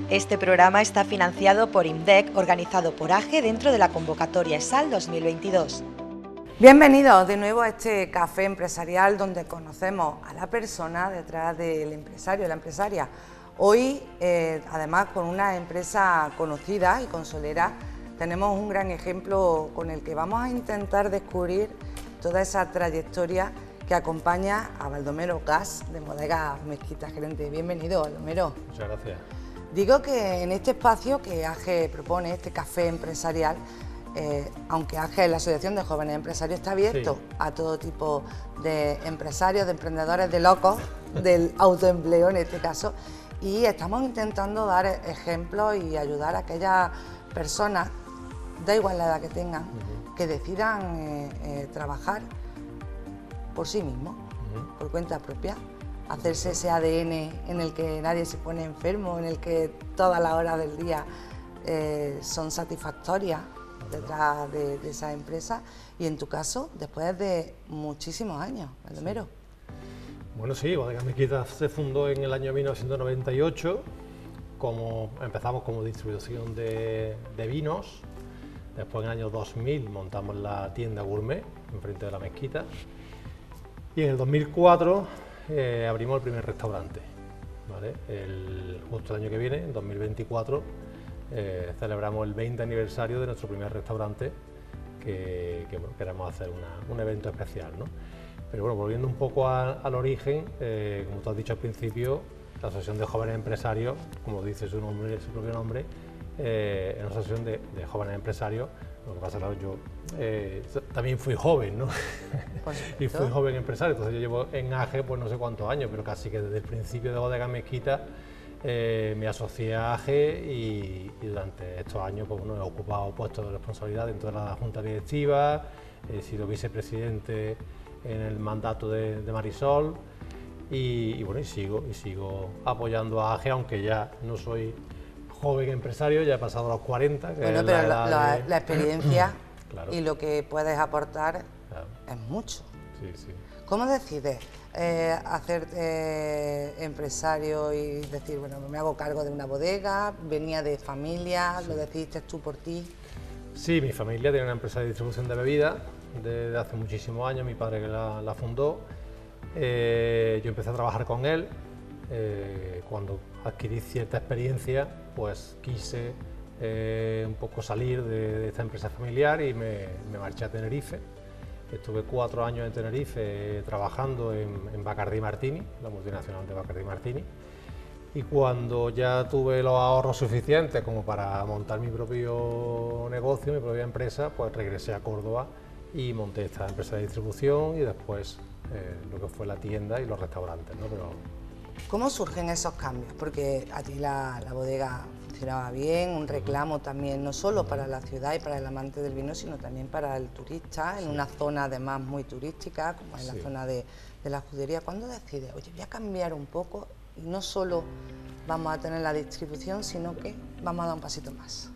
Este programa está financiado por IMDEC, organizado por AGE dentro de la convocatoria ESAL 2022. Bienvenidos de nuevo a este café empresarial donde conocemos a la persona detrás del empresario, la empresaria. Hoy, además, con una empresa conocida y consolera, tenemos un gran ejemplo con el que vamos a intentar descubrir toda esa trayectoria que acompaña a Baldomero Gas de Bodegas Mezquita. Gerente, bienvenido, Baldomero. Muchas gracias. Digo que en este espacio que AGE propone, este café empresarial, aunque AGE, la Asociación de Jóvenes Empresarios, está abierto a todo tipo de empresarios, de emprendedores, de locos, del autoempleo en este caso, y estamos intentando dar ejemplos y ayudar a aquellas personas, da igual la edad que tengan, que decidan trabajar por sí mismos, por cuenta propia, hacerse ese ADN en el que nadie se pone enfermo, en el que todas las horas del día son satisfactorias detrás de esa empresa, y en tu caso, después de muchísimos años, Baldomero. Sí. Bueno, sí, Bodegas Mezquita se fundó en el año 1998, empezamos como distribución de vinos. Después, en el año 2000, montamos la tienda gourmet enfrente de la mezquita, y en el 2004 abrimos el primer restaurante, ¿vale? Justo el año que viene, en 2024, celebramos el 20 aniversario de nuestro primer restaurante, que bueno, queremos hacer un evento especial, ¿no? Pero bueno, volviendo un poco al origen, como tú has dicho al principio, la Asociación de Jóvenes Empresarios, como dice su propio nombre, es una asociación de jóvenes empresarios. Lo que pasa es que yo también fui joven, ¿no? Y fui joven empresario, entonces yo llevo en AGE pues no sé cuántos años, pero casi que desde el principio de Bodegas Mezquita me asocié a AGE y durante estos años pues, bueno, he ocupado puestos de responsabilidad dentro de la Junta Directiva, he sido vicepresidente en el mandato de Marisol y bueno, y sigo apoyando a AGE, aunque ya no soy joven empresario, ya he pasado los 40. Que bueno, es pero la experiencia claro. Y lo que puedes aportar Claro. es mucho. Sí, sí. ¿Cómo decides hacerte empresario y decir, bueno, me hago cargo de una bodega? ¿Venía de familia? ¿Lo decidiste tú por ti? Sí, mi familia tiene una empresa de distribución de bebidas desde hace muchísimos años, mi padre que la fundó. Yo empecé a trabajar con él. Cuando adquirí cierta experiencia, pues quise un poco salir de esta empresa familiar y me marché a Tenerife. Estuve 4 años en Tenerife trabajando en Bacardi Martini, la multinacional de Bacardi Martini, y cuando ya tuve los ahorros suficientes como para montar mi propio negocio, mi propia empresa, pues regresé a Córdoba y monté esta empresa de distribución y después lo que fue la tienda y los restaurantes, ¿no? Pero, ¿cómo surgen esos cambios? Porque a ti la bodega funcionaba bien, un reclamo también, no solo para la ciudad y para el amante del vino, sino también para el turista, en una zona además muy turística, como es la zona de la judería. ¿Cuándo decides, oye, voy a cambiar un poco y no solo vamos a tener la distribución, sino que vamos a dar un pasito más?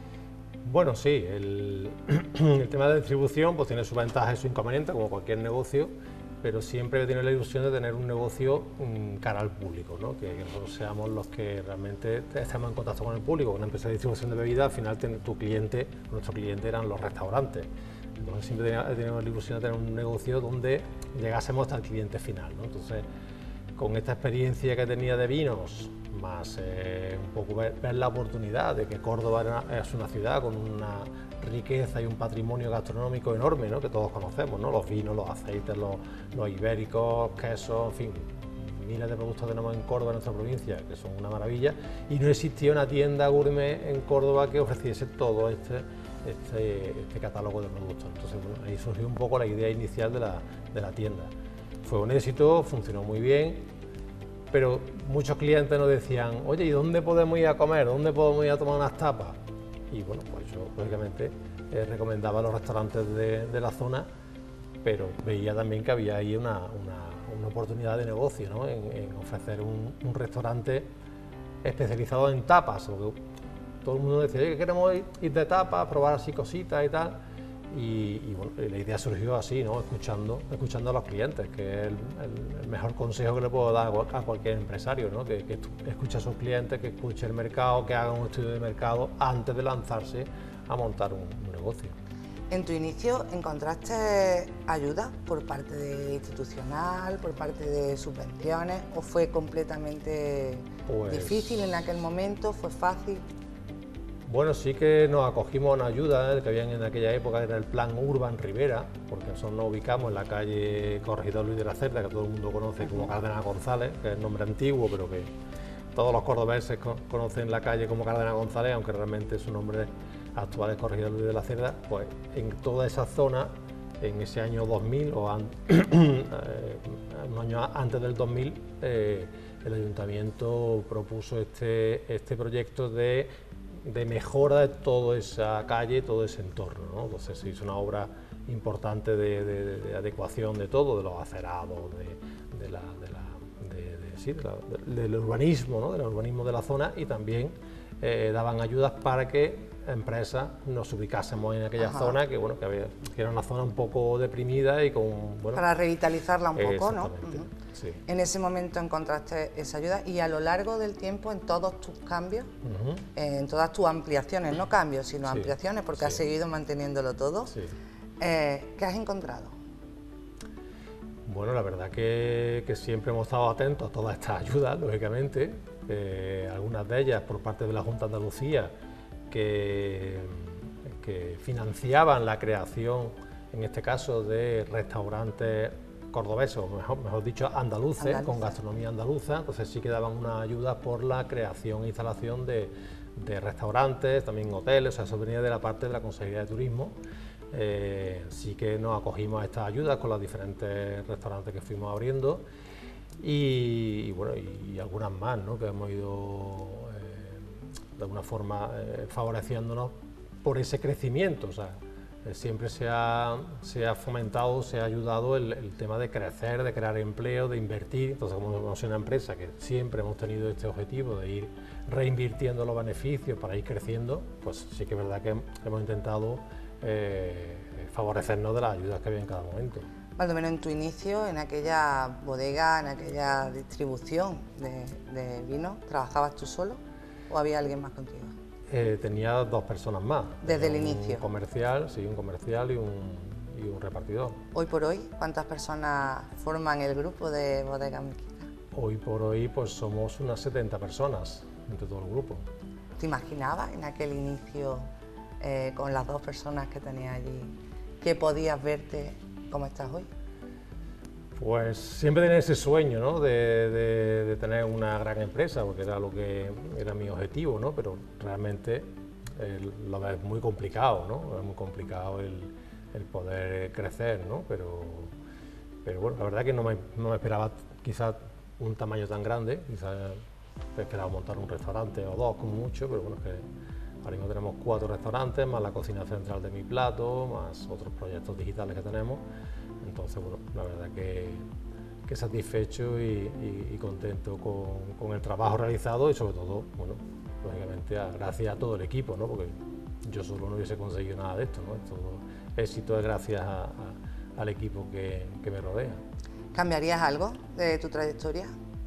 Bueno, sí, el tema de la distribución pues tiene sus ventajas y sus inconvenientes, como cualquier negocio, pero siempre tiene la ilusión de tener un negocio cara al público, ¿no? Que nosotros seamos los que realmente estemos en contacto con el público. Una empresa de distribución de bebidas, al final nuestro cliente eran los restaurantes. Entonces siempre he tenido la ilusión de tener un negocio donde llegásemos hasta el cliente final, ¿no? Entonces, con esta experiencia que tenía de vinos, más un poco ver la oportunidad de que Córdoba es una ciudad con una riqueza y un patrimonio gastronómico enorme, ¿no? Que todos conocemos, ¿no? Los vinos, los aceites, los ibéricos, quesos, en fin, miles de productos que tenemos en Córdoba, en nuestra provincia, que son una maravilla, y no existía una tienda gourmet en Córdoba que ofreciese todo este catálogo de productos. Entonces, bueno, ahí surgió un poco la idea inicial de la tienda. Fue un éxito, funcionó muy bien, pero muchos clientes nos decían, oye, ¿y dónde podemos ir a comer? ¿Dónde podemos ir a tomar unas tapas? Y bueno, pues yo lógicamente recomendaba los restaurantes de la zona, pero veía también que había ahí una oportunidad de negocio, ¿no? En ofrecer un restaurante especializado en tapas. Todo el mundo decía, oye, queremos ir de tapas, probar así cositas y tal. Y bueno, la idea surgió así, ¿no? Escuchando a los clientes, que es el mejor consejo que le puedo dar a cualquier empresario, ¿no? Que escuche a sus clientes, que escuche el mercado, que haga un estudio de mercado antes de lanzarse a montar un negocio. En tu inicio, ¿encontraste ayuda por parte de institucional, por parte de subvenciones, o fue completamente difícil en aquel momento? ¿Fue fácil? Bueno, sí que nos acogimos a una ayuda que habían en aquella época, era el Plan Urban Rivera, porque nosotros nos ubicamos en la calle Corregidor Luis de la Cerda, que todo el mundo conoce como Cárdenas González, que es el nombre antiguo, pero que todos los cordobeses conocen la calle como Cárdenas González, aunque realmente su nombre actual es Corregidor Luis de la Cerda. Pues en toda esa zona, en ese año 2000 o un año antes del 2000, el ayuntamiento propuso este proyecto de mejora de toda esa calle, todo ese entorno, ¿no? Entonces se hizo una obra importante de adecuación de todo, de los acerados, del urbanismo, ¿no? Del urbanismo de la zona, y también daban ayudas para que empresas nos ubicásemos en aquella zona, que bueno, que era una zona un poco deprimida y con... Bueno, para revitalizarla un poco, ¿no? Sí. En ese momento encontraste esa ayuda, y a lo largo del tiempo, en todos tus cambios, en todas tus ampliaciones, no cambios, sino ampliaciones, porque has seguido manteniéndolo todo, ¿qué has encontrado? Bueno, la verdad que siempre hemos estado atentos a todas estas ayudas, lógicamente, algunas de ellas por parte de la Junta de Andalucía, que financiaban la creación, en este caso, de restaurantes cordobeses, o mejor dicho, andaluces, con gastronomía andaluza. Entonces sí que daban una ayuda por la creación e instalación de restaurantes, también hoteles, o sea, eso venía de la parte de la Consejería de Turismo. Sí que nos acogimos a estas ayudas con los diferentes restaurantes que fuimos abriendo, y bueno, y algunas más, ¿no? Que hemos ido de alguna forma favoreciéndonos por ese crecimiento. O sea, siempre se ha fomentado, se ha ayudado el tema de crecer, de crear empleo, de invertir. Entonces, como somos una empresa que siempre hemos tenido este objetivo de ir reinvirtiendo los beneficios para ir creciendo, pues sí que es verdad que hemos intentado favorecernos de las ayudas que había en cada momento. Baldomero, en tu inicio, en aquella bodega, en aquella distribución de vino, ¿trabajabas tú solo o había alguien más contigo? Tenía dos personas más. ¿Desde el inicio? Un comercial y un repartidor. Hoy por hoy, ¿cuántas personas forman el grupo de Bodegas Mezquita? Hoy por hoy, pues somos unas 70 personas entre todo el grupo. ¿Te imaginabas en aquel inicio, con las dos personas que tenías allí, que podías verte como estás hoy? Pues siempre tenía ese sueño, ¿no? de tener una gran empresa, porque era lo que era mi objetivo, ¿no? Pero realmente lo es muy complicado, ¿no? Es muy complicado el poder crecer, ¿no? Pero bueno, la verdad que no me esperaba quizás un tamaño tan grande, quizás esperaba montar un restaurante o dos como mucho, pero bueno, es que ahora mismo tenemos 4 restaurantes, más la cocina central de Mi Plato, más otros proyectos digitales que tenemos. Entonces, bueno, la verdad que satisfecho y contento con el trabajo realizado, y sobre todo, bueno, lógicamente gracias a todo el equipo, ¿no? Porque yo solo no hubiese conseguido nada de esto, ¿no? Todo éxito es gracias al equipo que me rodea. ¿Cambiarías algo de tu trayectoria?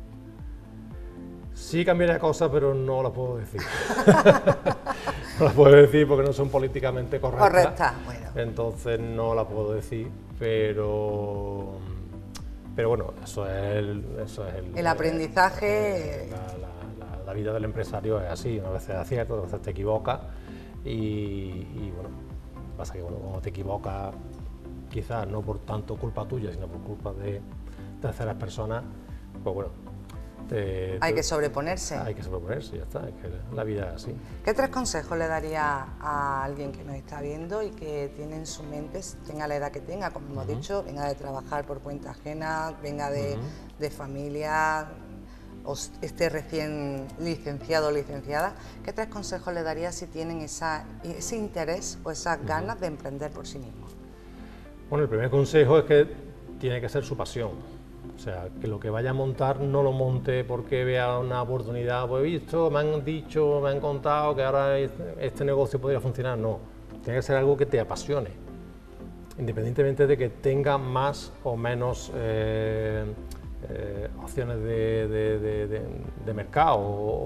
Sí cambiaría cosas, pero no las puedo decir. No las puedo decir porque no son políticamente correctas. Correctas, bueno. Entonces no las puedo decir, pero bueno, eso es el aprendizaje. La vida del empresario es así, a veces aciertas, a veces te equivocas, y bueno, pasa que bueno, cuando te equivocas, quizás no por tanto culpa tuya, sino por culpa de terceras personas, pues bueno, hay que sobreponerse. Hay que sobreponerse, ya está, es que la vida es así. ¿Qué 3 consejos le daría a alguien que nos está viendo y que tiene en su mente, tenga la edad que tenga, como hemos dicho, venga de trabajar por cuenta ajena, venga de familia, o esté recién licenciado o licenciada? ¿Qué 3 consejos le daría si tienen ese interés o esas ganas de emprender por sí mismos? Bueno, el primer consejo es que tiene que ser su pasión. O sea, que lo que vaya a montar no lo monte porque vea una oportunidad. Pues he visto, me han dicho, me han contado que ahora este negocio podría funcionar. No, tiene que ser algo que te apasione. independientemente de que tenga más o menos opciones de mercado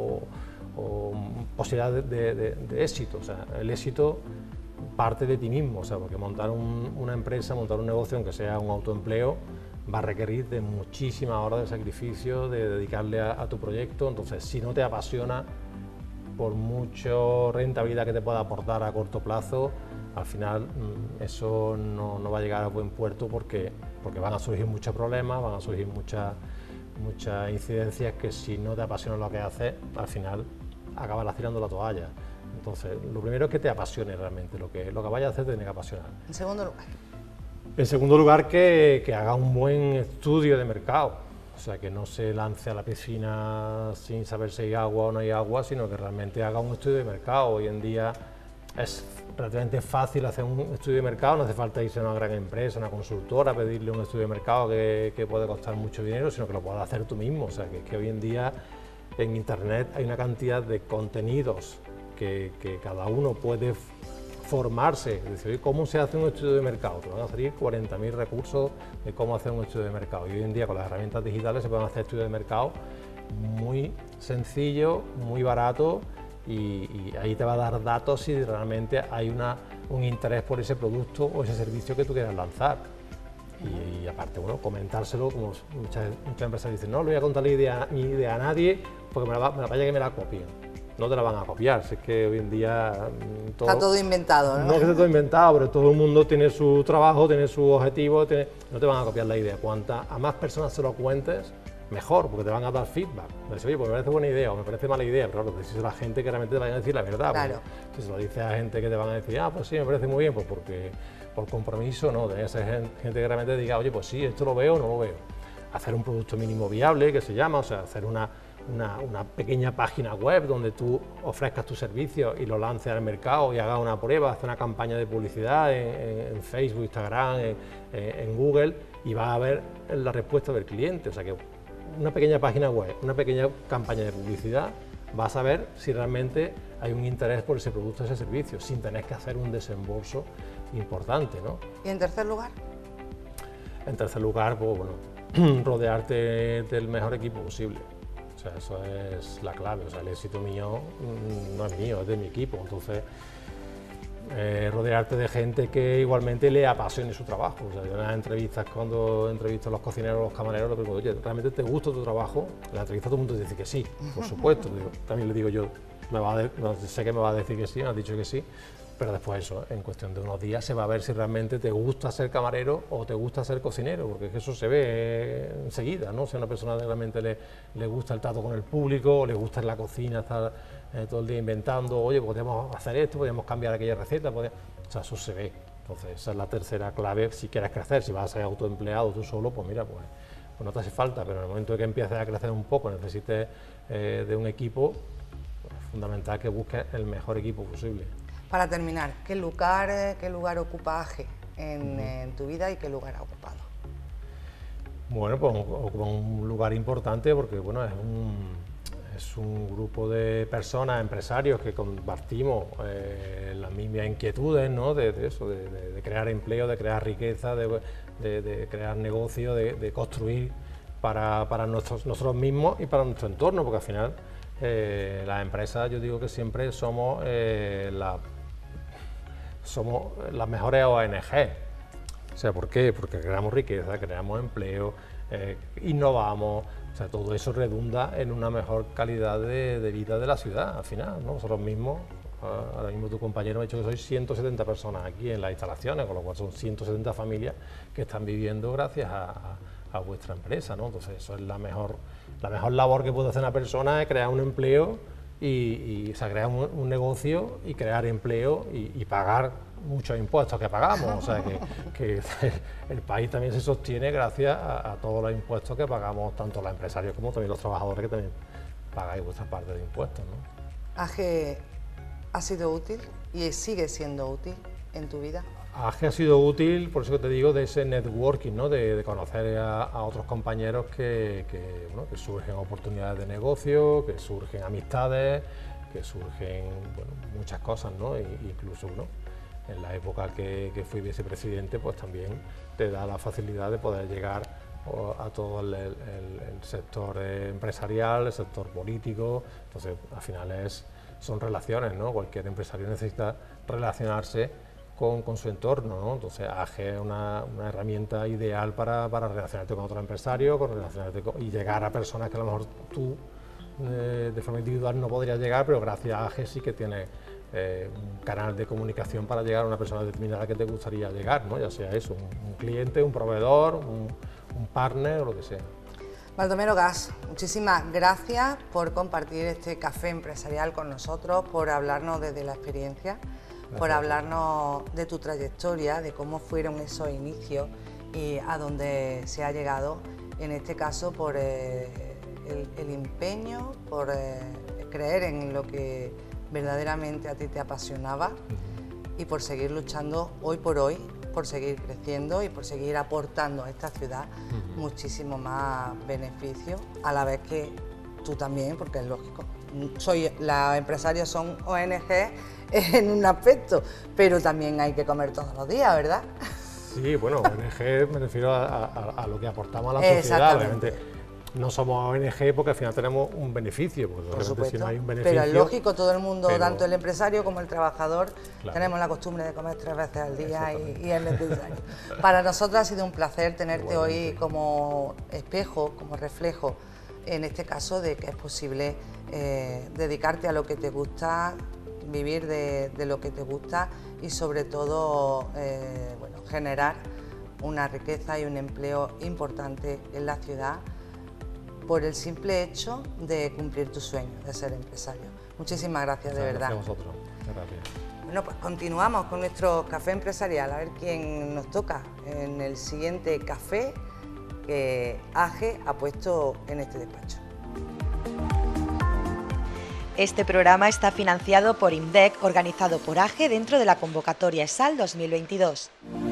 o posibilidades de éxito. O sea, el éxito parte de ti mismo, o sea, porque montar una empresa, montar un negocio, aunque sea un autoempleo, va a requerir de muchísimas horas de sacrificio, de dedicarle a tu proyecto. Entonces, si no te apasiona, por mucha rentabilidad que te pueda aportar a corto plazo, al final eso no va a llegar a buen puerto porque van a surgir muchos problemas, van a surgir muchas incidencias que si no te apasiona lo que haces, al final acabarás tirando la toalla. Entonces, lo primero es que te apasione realmente, lo que vayas a hacer te tiene que apasionar. En segundo lugar. En segundo lugar, que haga un buen estudio de mercado. O sea, que no se lance a la piscina sin saber si hay agua o no hay agua, sino que realmente haga un estudio de mercado. Hoy en día es relativamente fácil hacer un estudio de mercado, no hace falta irse a una gran empresa, una consultora, pedirle un estudio de mercado que puede costar mucho dinero, sino que lo puedes hacer tú mismo. O sea, que hoy en día en Internet hay una cantidad de contenidos que cada uno puede formarse, es decir, oye, ¿cómo se hace un estudio de mercado? Te van a salir 40.000 recursos de cómo hacer un estudio de mercado. Y hoy en día con las herramientas digitales se pueden hacer estudios de mercado muy sencillos, muy baratos y ahí te va a dar datos si realmente hay un interés por ese producto o ese servicio que tú quieras lanzar. Y aparte, bueno, comentárselo, como muchas empresas dicen, no le voy a contar mi idea a nadie porque me la vaya que me la copien. No te la van a copiar, si es que hoy en día está todo inventado, ¿no? No es que esté todo inventado, pero todo el mundo tiene su trabajo, tiene su objetivo, no te van a copiar la idea. A más personas se lo cuentes, mejor, porque te van a dar feedback. Decir, oye, pues me parece buena idea o me parece mala idea, pero claro, si es la gente que realmente te vaya a decir la verdad. Claro. Si se lo dices a gente que te van a decir, pues sí, me parece muy bien, pues porque por compromiso, no, debe ser gente que realmente diga, oye, pues sí, esto lo veo o no lo veo. Hacer un producto mínimo viable, que se llama, o sea, hacer una pequeña página web donde tú ofrezcas tu servicio y lo lances al mercado y hagas una prueba, hacer una campaña de publicidad en Facebook, Instagram, en Google y vas a ver la respuesta del cliente. O sea que una pequeña página web, una pequeña campaña de publicidad, vas a ver si realmente hay un interés por ese producto o ese servicio, sin tener que hacer un desembolso importante, ¿no? ¿Y en tercer lugar? En tercer lugar, pues bueno, rodearte del mejor equipo posible. O sea, eso es la clave. O sea, el éxito mío no es mío, es de mi equipo. Entonces, rodearte de gente que igualmente le apasione su trabajo. O sea, yo en las entrevistas, cuando entrevisto a los cocineros, a los camareros, les pregunto, oye, ¿realmente te gusta tu trabajo? En la entrevista todo el mundo dice que sí, por supuesto. También le digo yo, sé que me va a decir que sí, me has dicho que sí, pero después eso, en cuestión de unos días se va a ver si realmente te gusta ser camarero o te gusta ser cocinero, porque eso se ve enseguida, ¿no? Si a una persona realmente le gusta el trato con el público, o le gusta en la cocina estar todo el día inventando, oye, podemos hacer esto, podemos cambiar aquella receta, o sea, eso se ve. Entonces, esa es la tercera clave si quieres crecer. Si vas a ser autoempleado tú solo, pues mira, pues no te hace falta, pero en el momento de que empieces a crecer un poco, necesites de un equipo, pues es fundamental que busques el mejor equipo posible. Para terminar, ¿qué lugar ocupa AGE en tu vida y qué lugar ha ocupado? Bueno, pues ocupa un lugar importante porque bueno, es un grupo de personas, empresarios que compartimos las mismas inquietudes, ¿no? de crear empleo, de crear riqueza, de crear negocio, de construir para nosotros mismos y para nuestro entorno, porque al final las empresas, yo digo que siempre somos las mejores ONG. O sea, ¿por qué? Porque creamos riqueza, creamos empleo, innovamos, o sea, todo eso redunda en una mejor calidad de vida de la ciudad, al final, ¿no? Nosotros mismos, ahora mismo tu compañero me ha dicho que sois 170 personas aquí en las instalaciones, con lo cual son 170 familias que están viviendo gracias a vuestra empresa, ¿no? Entonces, eso es la mejor labor que puede hacer una persona, es crear un empleo y o sea, crear un negocio y crear empleo y pagar muchos impuestos que pagamos. O sea, que el país también se sostiene gracias a todos los impuestos que pagamos, tanto los empresarios como también los trabajadores que también pagáis vuestra parte de impuestos, ¿no? AGE ha sido útil y sigue siendo útil en tu vida. AGE ha sido útil, por eso que te digo, de ese networking, ¿no? de conocer a otros compañeros que surgen oportunidades de negocio, que surgen amistades, que surgen muchas cosas, ¿no? Incluso en la época que fui vicepresidente, pues también te da la facilidad de poder llegar a todo el sector empresarial, el sector político. Entonces al final son relaciones, ¿no? Cualquier empresario necesita relacionarse con su entorno, ¿no? Entonces AGE es una herramienta ideal para relacionarte con otros empresarios, y llegar a personas que a lo mejor tú de forma individual no podrías llegar, pero gracias a AGE sí que tienes un canal de comunicación para llegar a una persona determinada que te gustaría llegar, ¿no? Ya sea eso, un cliente, un proveedor, un partner o lo que sea. Baldomero Gas, muchísimas gracias por compartir este café empresarial con nosotros, por hablarnos desde la experiencia, por hablarnos de tu trayectoria, de cómo fueron esos inicios y a dónde se ha llegado, en este caso por el empeño, por creer en lo que verdaderamente a ti te apasionaba y por seguir luchando hoy por hoy, por seguir creciendo y por seguir aportando a esta ciudad muchísimo más beneficio, a la vez que tú también, porque es lógico. Los empresarios son ONG en un aspecto, pero también hay que comer todos los días, ¿verdad? Sí, bueno, ONG me refiero a lo que aportamos a la sociedad. Obviamente no somos ONG porque al final tenemos un beneficio, porque por supuesto, si no hay un beneficio, pero es lógico, todo el mundo, tanto el empresario como el trabajador, claro, tenemos la costumbre de comer 3 veces al día y es necesario. Para nosotros ha sido un placer tenerte hoy como espejo, como reflejo, en este caso de que es posible dedicarte a lo que te gusta, vivir de lo que te gusta y sobre todo bueno, generar una riqueza y un empleo importante en la ciudad por el simple hecho de cumplir tu sueño, de ser empresario. Muchísimas gracias, de verdad. Gracias a vosotros. Gracias. Bueno, pues continuamos con nuestro café empresarial, a ver quién nos toca en el siguiente café que AGE ha puesto en este despacho. Este programa está financiado por IMDEC, organizado por AGE dentro de la convocatoria ESAL 2022.